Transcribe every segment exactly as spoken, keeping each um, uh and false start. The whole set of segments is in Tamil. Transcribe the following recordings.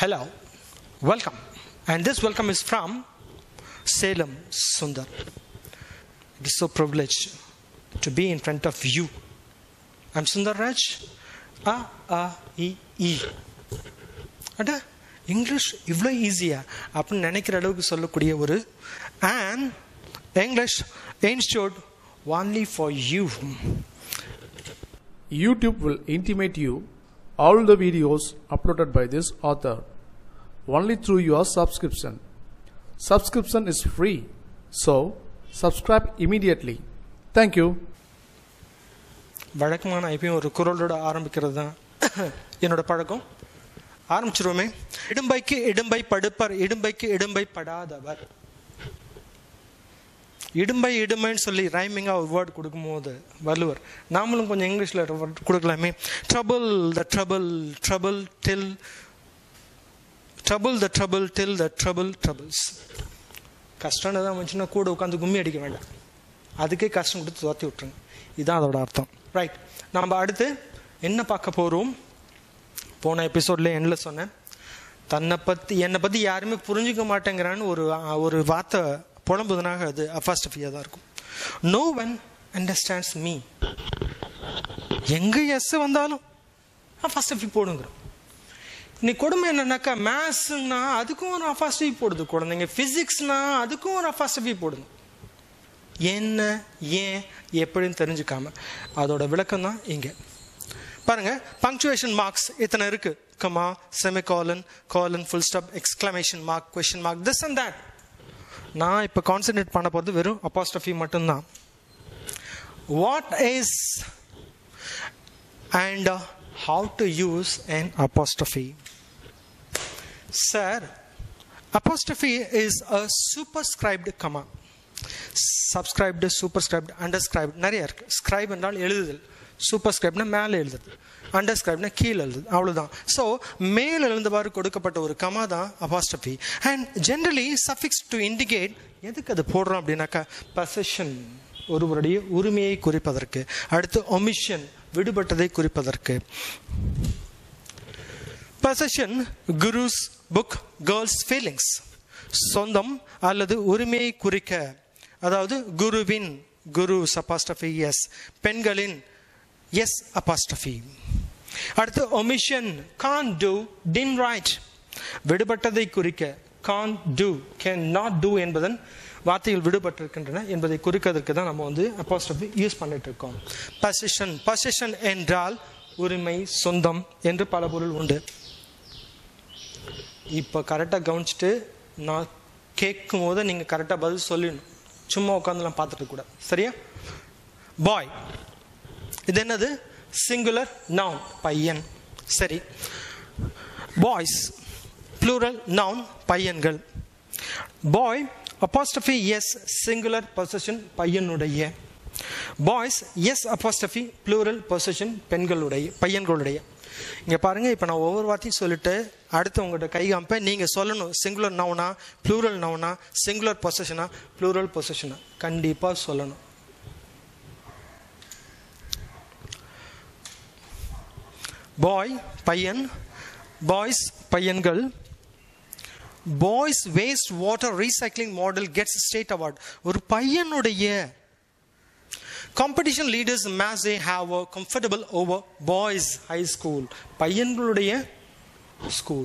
Hello, welcome. And this welcome is from Salem Sundar. It is so privileged to be in front of you. I'm Sundar Raj. A, A, E, E. அட இங்கிலீஷ் இவ்வளோ ஈஸியா அப்படின்னு நினைக்கிற அளவுக்கு சொல்லக்கூடிய ஒரு and English institute only for you. YouTube will intimate you all the videos uploaded by this author only through your subscription. Subscription is free, so subscribe immediately. Thank you. வழக்கமான ஐபியும் ஒரு குரலோட ஆரம்பிக்கிறது தான் என்னோட பழக்கம். ஆரம்பிச்சிருவோமே. இடும்பைக்கு இடும்பை படுப்பர், இடும்பைக்கு இடும்பை படாதவர். இடும்பை இடுமைன்னு சொல்லி ரைமிங்காக ஒரு வேர்டு கொடுக்கும்போது வள்ளுவர் நாமளும் கொஞ்சம் இங்கிலீஷில் கொடுக்கலாமே. Trouble the trouble trouble till trouble the trouble till the trouble troubles. கஷ்டம்னு தான் வந்துச்சுன்னா கூட உட்காந்து கும்மி அடிக்க வேண்டாம், அதுக்கே கஷ்டம் கொடுத்து துரத்தி விட்டுருங்க. இதுதான் அதோட அர்த்தம். ரைட், நம்ம அடுத்து என்ன பார்க்க போகிறோம்? போன எபிசோட்ல என்ன சொன்னேன்? தன்னை பற்றி என்னை பற்றி யாருமே புரிஞ்சிக்க மாட்டேங்கிறான்னு ஒரு ஒரு வார்த்தை புலம்புதுனாக அது அபாஸ்ட்ரோஃபியா தான் இருக்கும். No one understands me. எங்கே எஸ் வந்தாலும் அபாஸ்ட்ரோஃபி போடுங்கிறோம். இன்னைக்கு கொடுமை என்னன்னாக்கா, மேத்ஸ்னா அதுக்கும் ஒரு அபாஸ்ட்ரோஃபி போடுது குழந்தைங்க, ஃபிசிக்ஸ்னா அதுக்கும் ஒரு அபாஸ்ட்ரோஃபி போடுது. என்ன ஏன் எப்படின்னு தெரிஞ்சுக்காம அதோட விளக்கம் தான் இங்கே பாருங்க. பங்க்சுவேஷன் மார்க்ஸ் இத்தனை இருக்கு. Comma, semicolon, colon, full stop, exclamation mark, question mark, this and that. நான் இப்போ கான்சென்ட்ரேட் பண்ண போகிறது வெறும் அபாஸ்ட்ரோஃபி மட்டும்தான். What is and how to use an apostrophe? Sir, apostrophe is a superscribed comma. Subscribed, superscribed, underscribed நிறைய இருக்கு. ஸ்கிரைப் என்றால் எழுதுதல், சூப்பர்ஸ்கிரைப்னா மேலே எழுதுது, அண்டர்ஸ்கிரைப்னா கீழே எழுதுது, அவ்வளோதான். ஸோ மேல் எழுந்தவாறு கொடுக்கப்பட்ட ஒரு கமா தான் apostrophe. And generally suffix to indicate. எதுக்கு அது போடுறோம் அப்படின்னாக்கா, பொசெஷன் ஒருவருடைய உரிமையை குறிப்பதற்கு, அடுத்து ஒமிஷன் விடுபட்டதை குறிப்பதற்கு. Possession guru's book girls' feelings, சொந்தம் அல்லது உரிமையை குறிக்க, அதாவது குருவின், குரு அபாஸ்ட்ரோஃபி எஸ், பெண்களின் எஸ் அபாஸ்ட்ரோஃபி. அடுத்து omission, can't do, didn't write, விடுபட்டதை குறிக்க. Can't do, can not do என்பதன் வார்த்தைகள் விடுபட்டிருக்கின்றன என்பதை குறிக்கிறதுக்கு தான் நம்ம வந்து அபாஸ்ட்ரோஃபி யூஸ் பண்ணிட்டு இருக்கோம். பொசெஷன், பொசெஷன் என்றால் உரிமை, சொந்தம் என்று பல பொருள் உண்டு. இப்போ கரெக்டாக கவனிச்சுட்டு நான் கேட்கும் போது நீங்கள் கரெக்டாக பதில் சொல்லிடணும், சும்மா உட்காந்துலாம் பார்த்துட்டு கூட. சரியா? பாய், இது என்னது? சிங்குலர் நவுன், பையன். சரி, பாய்ஸ் ப்ளூரல் நவுன், பையன்கள். பாய் அபாஸ்ட்ரோஃபி எஸ், சிங்குலர் பொசெஷன், பையனுடைய. Boys S apostrophe plural possession, பெண்களுடைய, பையன்களுடைய. இங்கே பாருங்கள், இப்போ நான் ஒவ்வொரு வார்த்தையும் சொல்லிட்டு அடுத்து உங்கள்கிட்ட கை காமிப்பேன், நீங்கள் சொல்லணும் சிங்குலர் நவுனா, ப்ளூரல் நவுனா, சிங்குலர் பொசெஷனா, ப்ளூரல் பொசெஷனா, கண்டிப்பாக சொல்லணும். பாய் பையன், பாய்ஸ் பையன்கள். Boys waste water recycling model gets state award. ஒரு பையனுடைய competition leaders mass they have a comfortable over boys high school, பையன்களுடைய ஸ்கூல்.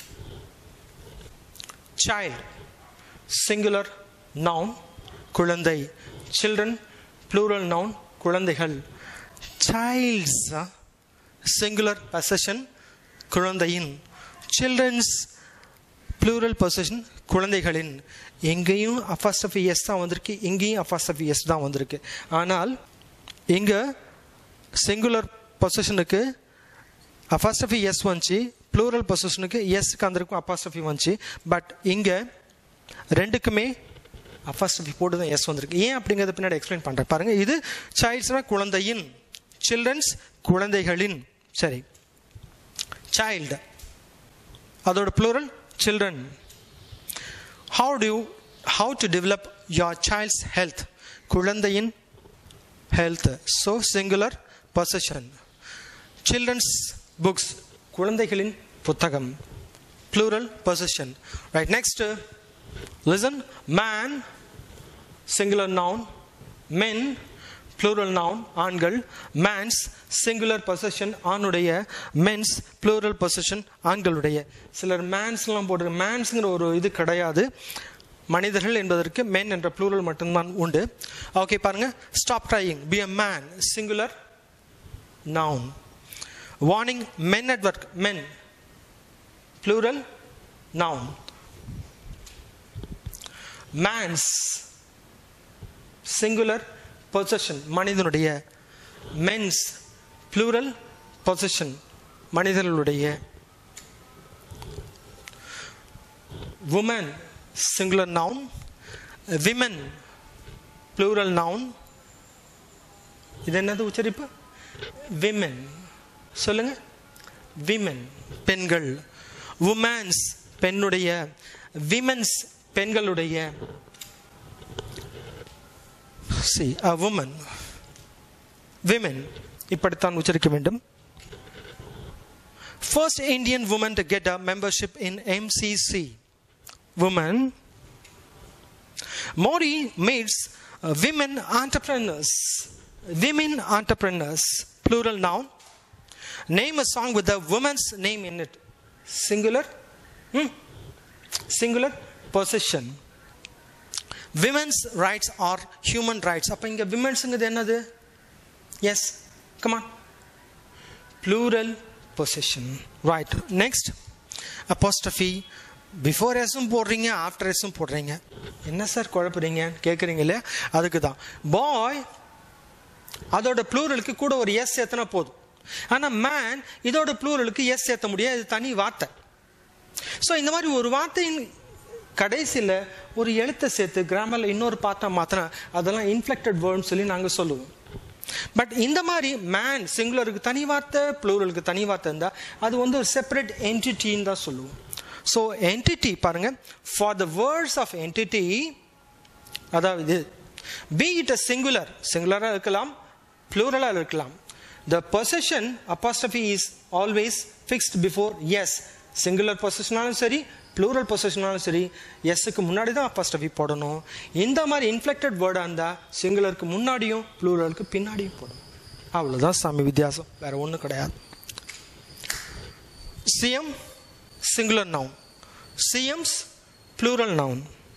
child singular noun, குழந்தை. children plural noun, குழந்தைகள். childs singular possession, குழந்தையின். children's plural possession, குழந்தைகளின். எங்கேயும் அபாஸ்ட்ரோஃபி எஸ் தான் வந்திருக்கு, இங்கேயும் அபாஸ்ட்ரோஃபி எஸ் தான் வந்திருக்கு. ஆனால் இங்கே சிங்குலர் பொசஷனுக்கு அபாஸ்ட்ரோஃபி எஸ் வந்துச்சு, ப்ளூரல் பொசஷனுக்கு எஸ்க்கு வந்திருக்கும் அபாஸ்ட்ரோஃபி வந்துச்சு. பட் இங்கே ரெண்டுக்குமே அபாஸ்ட்ரோஃபி போட்டு தான் எஸ் வந்திருக்கு. ஏன் அப்படிங்கிறத பின்னாடி எக்ஸ்பிளைன் பண்ணுறேன் பாருங்கள். இது சைல்ட்ஸ்னா குழந்தையின், சில்ட்ரன்ஸ் குழந்தைகளின். சரி, சைல்டு அதோட plural children. How do you, how to develop your child's health? குழந்தையின் health. So singular possession. Children's books, குழந்தைகளின் புத்தகம். plural possession. Right, next, uh, listen. Man, singular noun. Men, plural noun. ஆண்கள். Man's, singular possession. ஆணுடைய. Men's, plural possession. ஆண்களுடைய. சிலர் mansலாம் போட்டு mansங்கிற ஒரு இது கிடையாது. மனிதர்கள் என்பதற்கு men என்ற plural மட்டும்தான் உண்டு. ஓகே பாருங்க. Stop crying. Be a man. Singular noun. Warning, men at work. Men, plural noun. Man's, singular possession. மனிதனுடைய. Men's, plural possession. மனிதர்களுடைய. Woman, singular noun. Women, plural noun. இது என்னது உச்சரிப்பு? Women. சொல்லுங்க. Women, பெண்கள். Women's, பெண்ணுடைய. Women's, பெண்களுடைய. See, a woman. Women, இப்படித்தான் உச்சரிக்க வேண்டும். First Indian woman to get a membership in M C C. Woman. Modi meets uh, women entrepreneurs. Women entrepreneurs, plural noun. Name a song with a woman's name in it. Singular. Hmm? Singular possession. Women's rights are human rights. அப்ப இங்க women's-ங்கிறது என்னது? Yes. Come on. Plural possession. Right. Next. Apostrophe. Before S-ம் போடுறீங்க, after S-ம் போடுறீங்க. என்ன சார் குழப்புறீங்க கேட்குறீங்க இல்லையா? அதுக்கு தான். Boy, அதோட ப்ளூரலுக்கு கூட ஒரு எஸ் சேர்த்தனா போதும். ஆனால் மேன் இதோட ப்ளூரலுக்கு எஸ் சேர்த்த முடியாது. இது தனி வார்த்தை. ஸோ இந்த மாதிரி ஒரு வார்த்தையின் கடைசியில் ஒரு எழுத்தை சேர்த்து கிராமரில் இன்னொரு பாட்டை மாற்றினா அதெல்லாம் இன்ஃப்ளெக்டட் வேர்ட்னு சொல்லி நாங்கள் சொல்லுவோம். பட் இந்த மாதிரி மேன் சிங்குலருக்கு தனி வார்த்தை, ப்ளூரலுக்கு தனி வார்த்தை இருந்தால் அது வந்து ஒரு செப்பரேட் என்டிட்டின்னு தான் சொல்லுவோம். ஸோ என்டிட்டி பாருங்க. For the words of entity, அதாவது be it a singular, சிங்குலராக இருக்கலாம், ப்ளூரலாக இருக்கலாம். The possession apostrophe is always fixed before yes. Singular பொசஷனாலும் சரி, ப்ளூரல் பொசஷனாலும் சரி, எஸ்ஸுக்கு முன்னாடி தான் apostrophe போடணும். இந்த மாதிரி இன்ஃப்ளெக்டட் வேர்டாக இருந்தால் சிங்குலருக்கு முன்னாடியும் ப்ளூரலுக்கு பின்னாடியும் போடணும். அவ்வளோதான் சாமி வித்தியாசம், வேற ஒன்றும் கிடையாது. CM, singular noun. CMs, plural noun.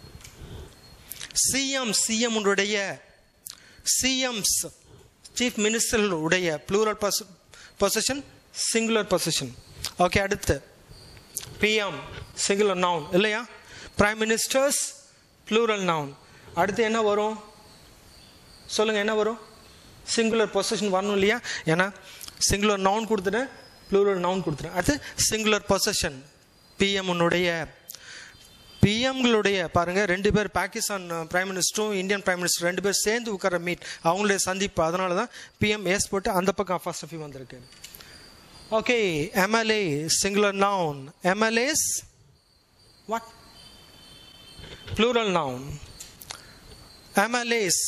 CM, CM உடைய, சிஎம்ஸ் சீஃப் மினிஸ்டர் உடைய plural possession, singular possession. Okay, அடுத்து பிஎம், singular noun இல்லையா? Prime ministers, plural noun. அடுத்து என்ன வரும் சொல்லுங்க, என்ன வரும்? singular possession வரணும் இல்லையா? ஏன்னா singular noun கொடுத்துட்டேன், plural noun கொடுத்துட்டேன். அடுத்து singular possession பிஎம் உடைய. பிஎம்களுடைய பாருங்க, ரெண்டு பேர் பாகிஸ்தான் பிரைம் மினிஸ்டரும் இந்தியன் பிரைம் மினிஸ்டர் ரெண்டு பேர் சேர்ந்து உட்கார மீட், அவங்களுடைய சந்திப்பு. அதனால தான் பிஎம் எஸ் போட்டு அந்த பக்கம் apostrophe வந்திருக்கு. Okay, MLA, singular noun. MLAs what? Plural noun. MLAs,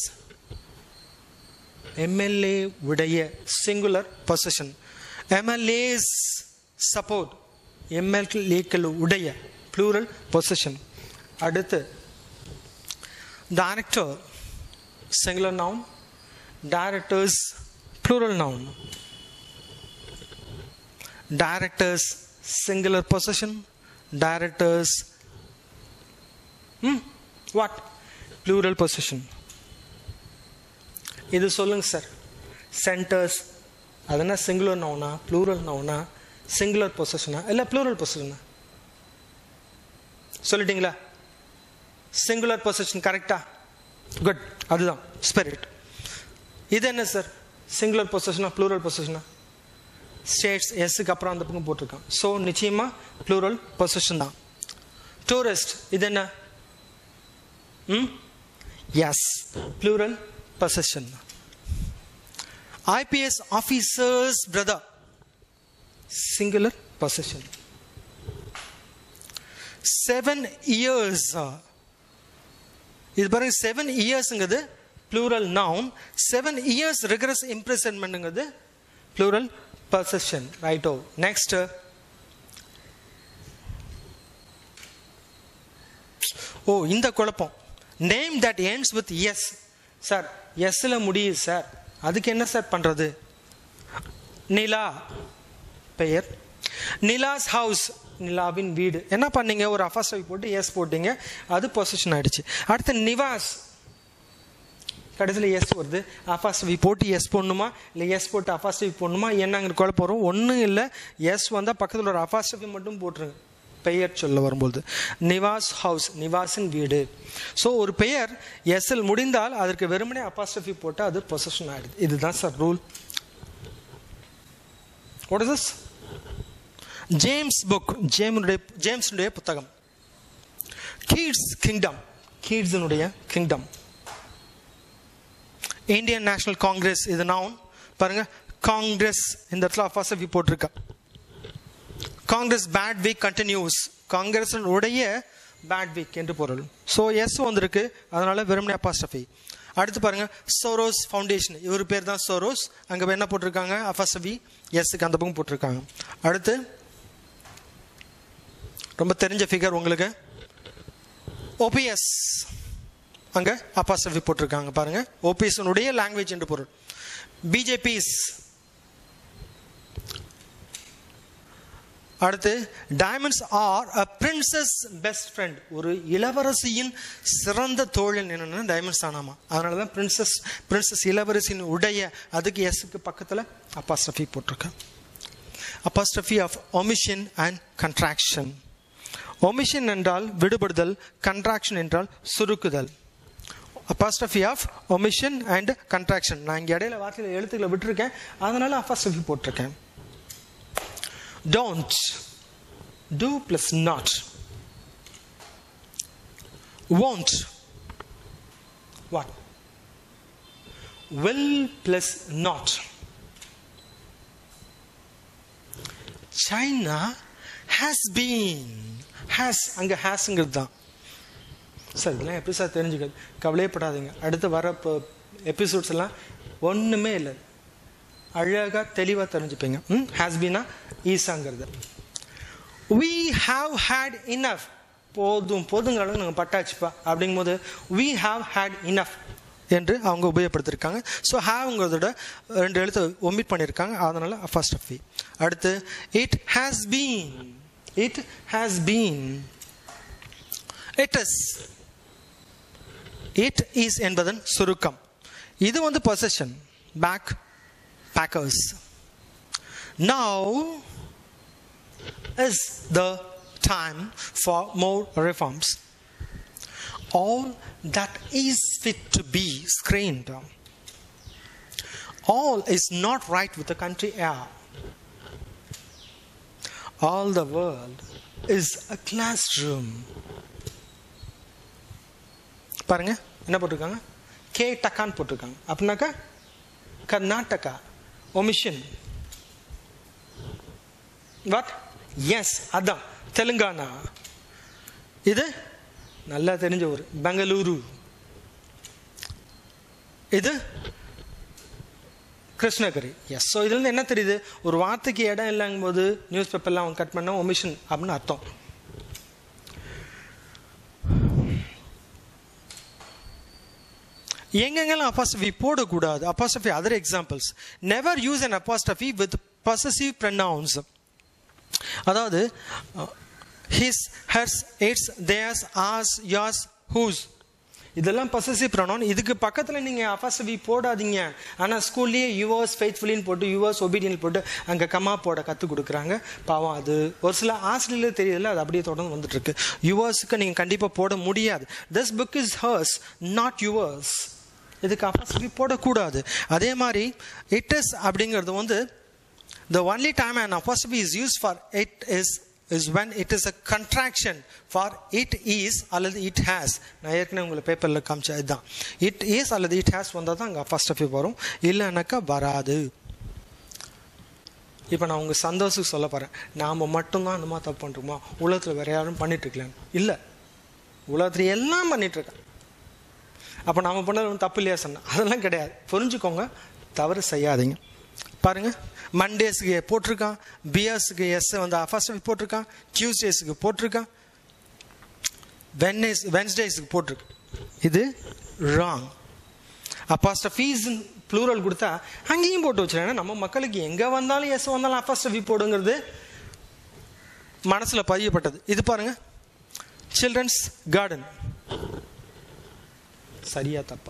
MLA உடைய சிங்குலர் பொசஷன். எம்எல்ஏஸ் சப்போர்ட், எம்எல்ஏக்கள் உடைய plural possession. அடுத்து director, singular noun. Directors, plural noun. Directors, singular possession. Directors, hmm, what? Plural possession. இது சொல்லுங்க சார். சென்டர்ஸ், அதென்ன சிங்குலர் நவுனா, ப்ளூரல் நவுனா, சிங்குலர் பொசஷனா இல்லை ப்ளூரல் பொசஷனா? சொல்லிட்டீங்களா? சிங்குலர் பொசஷன் கரெக்டா? குட், அதுதான் ஸ்பிரிட். இது என்ன சார்? சிங்குலர் பொசஷனா ப்ளூரல் பொசஷனா? ஸ்டேட்ஸ் எஸ்ஸுக்கு அப்புறம் அந்த பக்கம் போட்டிருக்கான். ஸோ நிச்சயமா ப்ளூரல் பொசஷன் தான். டூரிஸ்ட், இது என்ன? Hmm, yes, plural possession. IPS officers brother, singular possession. Seven years, இது பாருங்க, செவன் இயர்ஸ்ங்கிறது plural noun. Seven years rigorous imprisonmentங்கிறது plural possession. ரைட்டோ. நெக்ஸ்ட் ஓ இந்த குழப்பம். Name that ends with S. Sir எஸ்ல முடியுது சார், அதுக்கு என்ன சார் பண்றது? நிலா பெயர். நிலாஸ் ஹவுஸ், நிலாவின் வீடு. என்ன பண்ணீங்க? ஒரு அபாஸ்ட்ரோஃபி போட்டு எஸ் போட்டீங்க, அது பொசிஷன் ஆயிடுச்சு. அடுத்து நிவாஸ், கடைசியில் எஸ் வருது. அபாஸ்ட்ரோஃபி போட்டு எஸ் போடணுமா இல்லை எஸ் போட்டு அபாஸ்ட்ரோஃபி போடணுமா என்னங்கிற குழப்பம் வரும். ஒன்றும் இல்லை, எஸ் வந்தால் பக்கத்தில் ஒரு அபாஸ்ட்ரோஃபி மட்டும் போட்டுருங்க பெயர் சொல்ல வரும்போது. நிவாஸ் ஹவுஸ், நிவாஸின் வீடு. ஸோ ஒரு பெயர் எஸ்எல் முடிந்தால் அதற்கு வெறுமனே அபாஸ்ட்ரோஃபி போட்டால் அது பொசிஷன் ஆயிடுது. இதுதான் sir rule. What is this? James book, ஜேம்ஸுடைய ஜேம்ஸுடைய புத்தகம். கிட்ஸ் கிங்டம், கிட்ஸினுடைய கிங்டம். இந்தியன் நேஷனல் காங்கிரஸ், இது நவுன் பாருங்க. காங்கிரஸ் இந்த இடத்துல அபாஸ்ட்ரோஃபி போட்டிருக்கா. Congress bad week continues, Congress உடைய பேட் வீக் என்று பொருள். ஸோ எஸ் வந்திருக்கு, அதனால வெறுமனே அபாஸ்ட்ரோஃபி. அடுத்து பாருங்க, சோரோஸ் ஃபவுண்டேஷன், இவர் பேர் தான் சோரோஸ். அங்கே என்ன போட்டிருக்காங்க? அபாஸ்ட்ரோஃபி எஸ்க்கு அந்த பக்கம் போட்டிருக்காங்க. அடுத்து ரொம்ப தெரிஞ்ச ஃபிகர் உங்களுக்கு, ஓபிஎஸ், அங்கே அபாஸ்ட்ரோஃபி போட்டிருக்காங்க பாருங்க. ஓபிஎஸ் உடைய லாங்குவேஜ் என்று பொருள். பிஜேபிஸ். அடுத்து diamonds are a princess's best friend, ஒரு இளவரசியின் சிறந்த தோழன். என்னன்னா டைமண்ட்ஸ் ஆனாமா, அதனால தான் பிரின்சஸ் பிரின்சஸ் இளவரசியின் உடைய, அதுக்கு எஸ்க்கு பக்கத்தில் அபாஸ்ட்ரோஃபி போட்டிருக்கேன். Apostrophe of omission and contraction. Omission என்றால் விடுபடுதல், கன்ட்ராக்ஷன் என்றால் சுருக்குதல். Apostrophe of omission and contraction. நான் இங்கே இடையில வார்த்தையில் எழுத்துக்களை விட்டுருக்கேன், அதனால அபாஸ்ட்ரோஃபி போட்டிருக்கேன். Don't, do plus not. Won't, what? Will plus not. China has been, has அங்க ஹாஸ்ங்கிறது தான் சார். இதெல்லாம் எப்படி சார் தெரிஞ்சுக்கிறது? கவலையப்படாதீங்க, அடுத்து வர எபிசோட்ஸ் எல்லாம் ஒன்றுமே இல்லை, அழகாக தெளிவாக தெரிஞ்சுப்பீங்க. ம் ஹேஸ் பீனா ஈஸாங்கிறது. we have had enough, போதும் போதுங்கிற அளவுக்கு நாங்கள் பட்டாச்சுப்பா அப்படிங்கும் போது we have had enough என்று அவங்க உபயோகப்படுத்திருக்காங்க. ஸோ ஹாவ்ங்கிறதோட ரெண்டு எழுத்து ஒமிட் பண்ணியிருக்காங்க, அதனால அபாஸ்ட்ரோஃபி. அடுத்து it has been, it has been. It is, it is என்பதன் சுருக்கம். இது வந்து possession, pack packers. Now is the time for more reforms. All that is fit to be screened. All is not right with the country air. All the world is a classroom. பாருங்க என்ன போட்டிருக்காங்க? கே டக்கான் போட்டிருக்காங்க. அப்படின்னாக்கா கர்நாடகா. Omission what? எஸ், அதான் தெலுங்கானா. இது நல்லா தெரிஞ்ச ஒரு பெங்களூரு. இது கிருஷ்ணகிரி. எஸ். ஸோ இதுல என்ன தெரியுது? ஒரு வார்த்தைக்கு இடம் இல்லைங்கும் போது நியூஸ் பேப்பர்லாம் அவங்க கட் பண்ண ஒமிஷன் அப்படின்னு அர்த்தம். எங்கெங்கெல்லாம் apostrophe போடக்கூடாது? apostrophe other examples. Never use an apostrophe with possessive pronouns. அதாவது his, hers, its, theirs, ours, yours, whose. இதெல்லாம் possessive pronoun. இதுக்கு பக்கத்தில் நீங்கள் apostrophe போடாதீங்க. ஆனால் ஸ்கூல்லேயே யுவர்ஸ் ஃபெய்த்ஃபுல்லின்னு போட்டு யுவர்ஸ் ஒபீடியன்ட் போட்டு அங்கே கமா போட கற்றுக் கொடுக்குறாங்க. பாவம், அது ஒரு சில ஆசிரியர் தெரியல, அது அப்படியே தொடர்ந்து வந்துட்டு இருக்கு. யுவர்ஸுக்கு நீங்கள் கண்டிப்பாக போட முடியாது. This book is hers, not yours. இதுக்கு apostrophe போடக்கூடாது. அதே மாதிரி இட் இஸ் அப்படிங்கிறது வந்து the only time an apostrophe is used for it is is when it is a contraction for it is அல்லது it has. நான் ஏற்கனவே உங்களுக்கு பேப்பரில் காமிச்சா இதுதான். it is அல்லது it has வந்தால் தான் அங்கே apostrophe வரும், இல்லைனாக்கா வராது. இப்போ நான் உங்கள் சந்தோஷத்துக்கு சொல்ல போகிறேன், நாம் மட்டும்தான் அந்த மாதிரி தப்பு பண்ணுறோமா? உலகத்தில் வேற யாரும் பண்ணிட்டு இருக்கலாம்? இல்லை, உலகத்தில் எல்லாம் பண்ணிட்டு இருக்கேன். அப்போ நாம் பண்ணது தப்பு இல்லையா சொன்ன? அதெல்லாம் கிடையாது. புரிஞ்சுக்கோங்க, தவறு செய்யாதீங்க. பாருங்க, மண்டேஸுக்கு போட்டிருக்கான், பியர்ஸுக்கு எஸ் வந்து apostrophe போட்டிருக்கான், டியூஸ்டேஸுக்கு போட்டிருக்கான். வென்ஸ்டேஸ்க்கு போட்டிருக்கு. இது ராங். apostrophes plural கொடுத்தா அங்கேயும் போட்டு வச்சிருக்கேன். நம்ம மக்களுக்கு எங்க வந்தாலும் எஸ் வந்தாலும் apostrophe போடுங்கிறது மனசுல பதியப்பட்டது. இது பாருங்க, சில்ட்ரன்ஸ் கார்டன். சரியா தப்பா?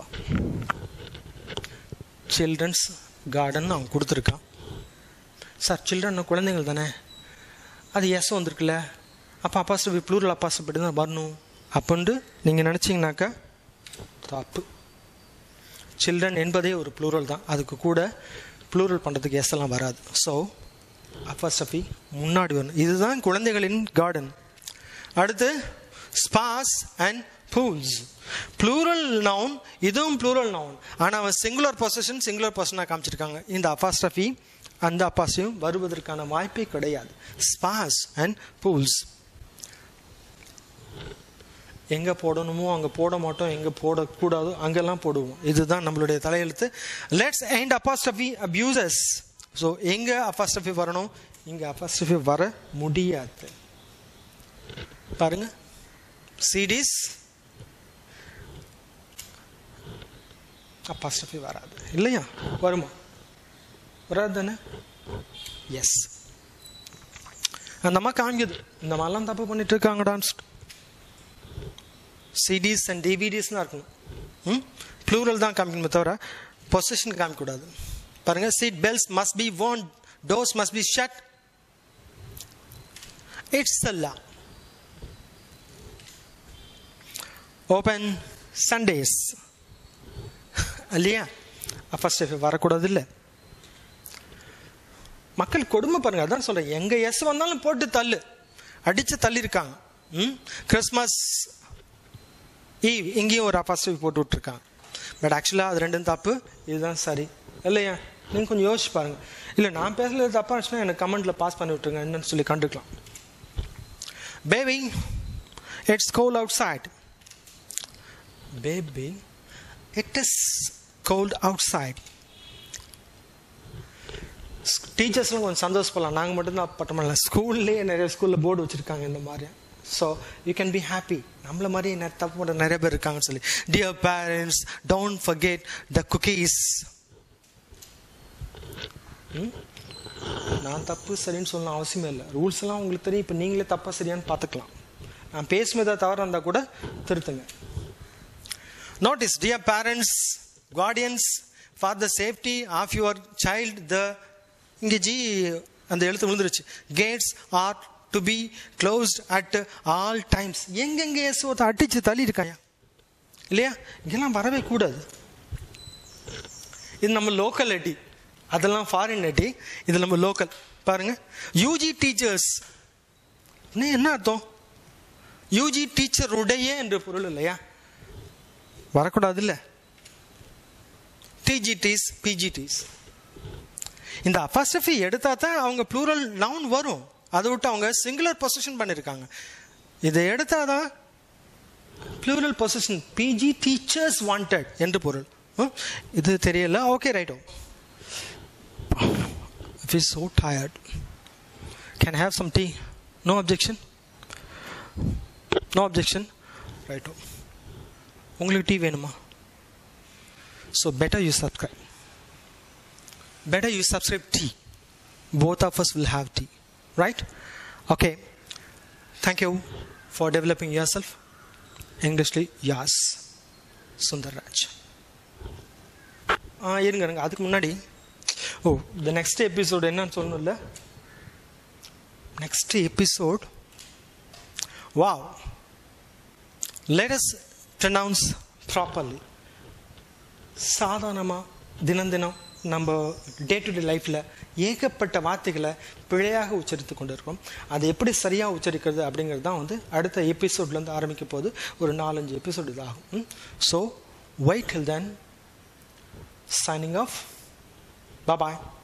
சில்ட்ரன்ஸ் கார்டன் அவன் கொடுத்துருக்கான். சார் சில்ட்ரன் குழந்தைகள் தானே, அது எஸ் வந்திருக்குல்ல, அப்போ apostrophe plural apostrophe தான் வரணும் அப்படின்ட்டு நீங்கள் நினச்சிங்கனாக்கா தப்பு. சில்ட்ரன் என்பதே ஒரு ப்ளூரல் தான், அதுக்கு கூட ப்ளூரல் பண்ணுறதுக்கு எஸ் எல்லாம் வராது. ஸோ apostrophe முன்னாடி வரணும். இதுதான் குழந்தைகளின் கார்டன். அடுத்து spas and pools. Plural noun, இதுவும் ப்ளூரல் நவுன், ஆனால் அவன் சிங்குலர் பொசிஷன் சிங்குலர் பர்சனாக காமிச்சிருக்காங்க. இந்த apostrophe அந்த apostrophe வருவதற்கான வாய்ப்பே கிடையாது. ஸ்பாஸ் அண்ட் பூல்ஸ் எங்கே போடணுமோ அங்கே போட மாட்டோம், எங்கே போடக்கூடாதோ அங்கெல்லாம் போடுவோம். இதுதான் நம்மளுடைய தலையெழுத்து. Let's end apostrophe abuses. So எங்கே apostrophe வரணும், இங்கே apostrophe வர முடியாது. பாருங்க, சிடிஸ் apostrophe வராது இல்லையா? வருமா? வராது தானே? எஸ். அந்த அம்மா காமிக்குது, இந்த மாதிரிலாம் தப்பு பண்ணிட்டு இருக்காங்க டான்ஸ். சிடிஸ் அண்ட் டிவிடிஸ்லாம் இருக்கணும். ம் ப்ளூரல் தான் காமிக்கணுமே தவிர பொசிஷன் காமிக்கக்கூடாது. பாருங்க, seat belts must be worn, doors must be shut. It's a law. Open Sundays இல்லையா? apostrophe வரக்கூடாது இல்லை. மக்கள் கொடுமை பாருங்க, அதான் சொல்றேன், எங்க எஸ் வந்தாலும் போட்டு தள்ளு, அடிச்சு தள்ளி இருக்காங்க. ம் கிறிஸ்மஸ் ஈவ் இங்கேயும் ஒரு apostrophe போட்டு விட்டுருக்காங்க. பட் ஆக்சுவலாக அது ரெண்டும் தப்பு, இதுதான் சரி இல்லையா? நீங்கள் கொஞ்சம் யோசிச்சு பாருங்க. இல்லை நான் பேசுறது தப்பாக இருந்துச்சுன்னா எனக்கு கமெண்ட்ல பாஸ் பண்ணி விட்டுருங்க, என்னன்னு சொல்லி கண்டுக்கலாம். Baby it's cold outside. Baby it is cold outside. டீச்சர்ஸ்லாம் கொஞ்சம் சந்தோஷப்படலாம், நாங்கள் மட்டும்தான் பட்டமில்ல, ஸ்கூல்லேயே நிறைய ஸ்கூலில் போர்டு வச்சுருக்காங்க இந்த மாதிரி. So you can be happy, நம்மள மாதிரி தப்பு பண்ணுற நிறைய பேர் இருக்காங்கன்னு சொல்லி. Dear parents, don't forget the cookies. நான் தப்பு சரின்னு சொல்லணும் அவசியமே இல்லை, ரூல்ஸ் எல்லாம் உங்களுக்கு தெரியும். இப்போ நீங்களே தப்பா சரியான்னு பார்த்துக்கலாம். நான் பேசுனதை தவறு இருந்தால் கூட திருத்துங்க. Notice, dear parents, guardians, for the safety of your child, the இங்கே ஜி அந்த எழுத்து விழுந்துருச்சு. Gates are to be closed at all times. எங்கெங்கே எஸ் ஒருத்த அடிச்சு தள்ளி இருக்காயா இல்லையா? இங்கெல்லாம் வரவே கூடாது. இது நம்ம லோக்கல் ஐடி, அதெல்லாம் ஃபாரின் ஐடி, இது நம்ம லோக்கல். பாருங்க, யூஜி டீச்சர்ஸ் என்ன அர்த்தம்? யூஜி டீச்சர் உடைய என்று பொருள் இல்லையா? வரக்கூடாது இல்லை. டிஜிடிஸ், பிஜிடிஸ். இந்த apostrophe எடுத்தா தான் அவங்க ப்ளூரல் நவுன் வரும். அதை விட்டு அவங்க சிங்குலர் பொசிஷன் பண்ணியிருக்காங்க. இதை எடுத்தாதான் plural position. PG teachers wanted என்று பொருள். இது தெரியல. Okay, right. I feel so tired. Can I have some tea? No objection? No objection? Right. உங்களுக்கு டீ வேணுமா? So better you subscribe. Better you subscribe tea. Both of us will have tea. Right? Okay. Thank you for developing yourself. Englishly, yes. Sundarraj. ஆ இருங்க இருங்க அதுக்கு முன்னாடி ஓ த நெக்ஸ்ட் எபிசோடு என்னன்னு சொல்லணும்ல. Next episode, wow, let us pronounce properly. சாதாரணமாக தினம் தினம் நம்ம டே டு டே லைஃப்பில் ஏகப்பட்ட வார்த்தைகளை பிழையாக உச்சரித்து கொண்டு இருக்கோம். அதை எப்படி சரியாக உச்சரிக்கிறது அப்படிங்கிறது தான் வந்து அடுத்த எபிசோட்லேருந்து ஆரம்பிக்க போது. ஒரு நாலஞ்சு எபிசோடு இதாகும். So wait till then, signing off. Bye bye.